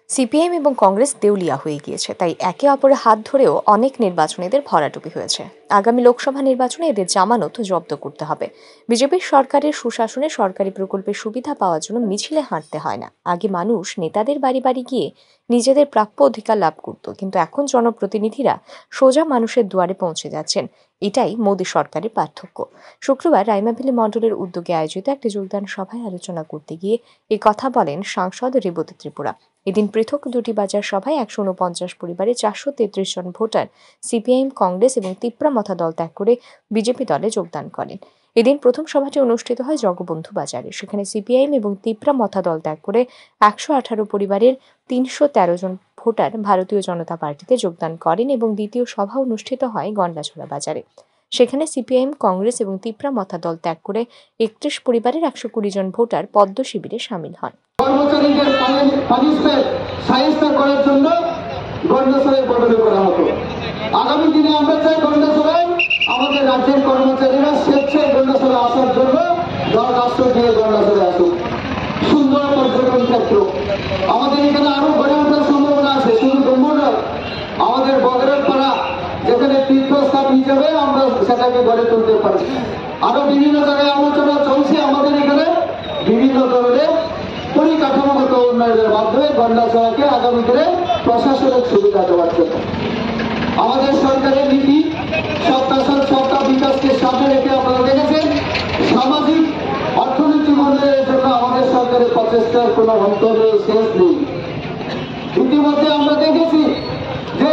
CPM এবং কংগ্রেস দেউলিয়া হয়ে গিয়েছে, তাই একে অপরের হাত ধরেও অনেক নির্বাচনে এদের ভরাডুবি হয়েছে। আগামী লোকসভা নির্বাচনে এদের জামানত জব্দ করতে হবে। বিজেপির সরকারের সুশাসনে সরকারি প্রকল্পের সুবিধা পাওয়ার জন্য মিছিলে হাঁটতে হয় না। আগে মানুষ নেতাদের বাড়ি বাড়ি গিয়ে নিজেদের প্রাপ্য অধিকার লাভ করত, কিন্তু এখন জনপ্রতিনিধিরা সোজা মানুষের দুয়ারে পৌঁছে যাচ্ছেন। এটাই মোদী সরকারের পার্থক্য। শুক্রবার রাইমাভেলী মণ্ডলের উদ্যোগে আয়োজিত একটি যোগদান সভায় আলোচনা করতে গিয়ে কথা বলেন সাংসদ রেবতী ত্রিপুরা। এদিন পৃথক দুটি বাজার সভায় ১৪৯ পরিবারে ৪৩৩ জন ভোটার সিপিআইএম, কংগ্রেস এবং তিপ্রা মথা দল ত্যাগ করে বিজেপি দলে যোগদান করেন। এদিন প্রথম সভাটি অনুষ্ঠিত হয় জগবন্ধু বাজারে। সেখানে সিপিআইএম এবং তিপ্রা মথা দল ত্যাগ করে ১১৮ পরিবারের ৩১৩ জন ভোটার ভারতীয় জনতা পার্টিতে যোগদান করেন এবং দ্বিতীয় সভা অনুষ্ঠিত হয় গন্ডাছড়া বাজারে। সেখানে সিপিআইএম, কংগ্রেস এবং তিপ্রা মথা দল ত্যাগ করে ৩১ পরিবারের ১২০ জন ভোটার পদ্ম শিবিরে সামিল হন। কর্মচারীদের পানিশমেন্ট সাহায্য করার জন্য গন্ডাছড়ায় বদলি করা হতো। আগামী দিনে আমরা চাই গন্ডাছড়ায় আমাদের রাজ্যের কর্মচারীরা স্বেচ্ছায় গন্ডাছড়া আসার জন্য রাষ্ট্র দিয়ে গন্ডাছড়ায় আসুক। সুন্দর পর্যটন ক্ষেত্র আমাদের এখানে আরো গড়ে ওঠার সম্ভাবনা আছে। শুধু ডুম্বুর নয়, আমাদের বগরের পাড়া যেখানে তীর্থস্থান হিসেবে আমরা সেটাকে গড়ে তুলতে পারি। আরো বিভিন্ন জায়গায় আলোচনা চলছে। আমাদের এখানে বিভিন্ন ধরনের পরিকাঠামোগত উন্নয়নের মাধ্যমে গন্ডাছড়াকে আগামী দিনে প্রশাসনিক সুবিধা দেওয়ার জন্য আমাদের সরকারের নীতি সপ্তাহ সপ্তাহ বিকাশকে সামনে রেখে আপনারা দেখেছেন সামাজিক অর্থনৈতিক উন্নয়নের জন্য আমাদের সরকারের প্রচেষ্টার কোনো অন্ত নেই, শেষ নেই। ইতিমধ্যে আমরা দেখেছি যে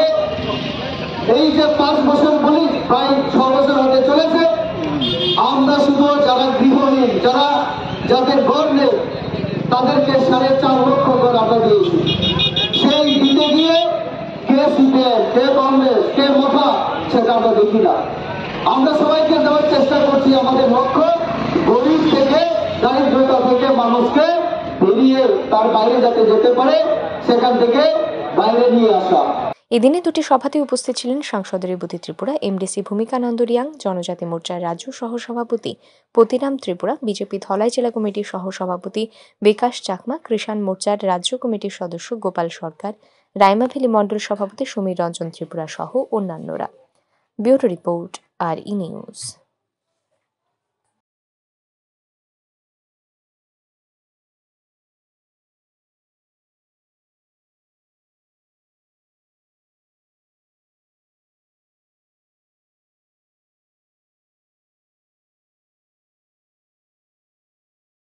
এই যে 5 বছর বলি প্রায় 6 বছর হতে চলেছে, আমরা শুধু যারা গৃহহীন, যাদের ঘর নেই তাদেরকে 4.5 লক্ষ করে আমরা দিয়েছি। সেই দিতে গিয়ে কে সিপিএম, কে কংগ্রেস, কে মথা সেটা আমরা দেখি না। আমরা সবাইকে দেওয়ার চেষ্টা করছি। আমাদের লক্ষ্য গরিব থেকে, দারিদ্রতা থেকে মানুষকে বেরিয়ে তার বাইরে যাতে যেতে পারে সেখান থেকে বাইরে নিয়ে আসা। এদিনে দুটি সভাতে উপস্থিত ছিলেন সাংসদ রেবতী ত্রিপুরা, এমডিসি ভূমিকানন্দ রিয়াং, জনজাতি মোর্চার রাজ্য সহসভাপতি পতিরাম ত্রিপুরা, বিজেপি ধলাই জেলা কমিটির সহসভাপতি বিকাশ চাকমা, কৃষাণ মোর্চার রাজ্য কমিটির সদস্য গোপাল সরকার, রাইমাভেলী মণ্ডল সভাপতি সমীর রঞ্জন ত্রিপুরা সহ অন্যান্যরা। Bureau report, RE news.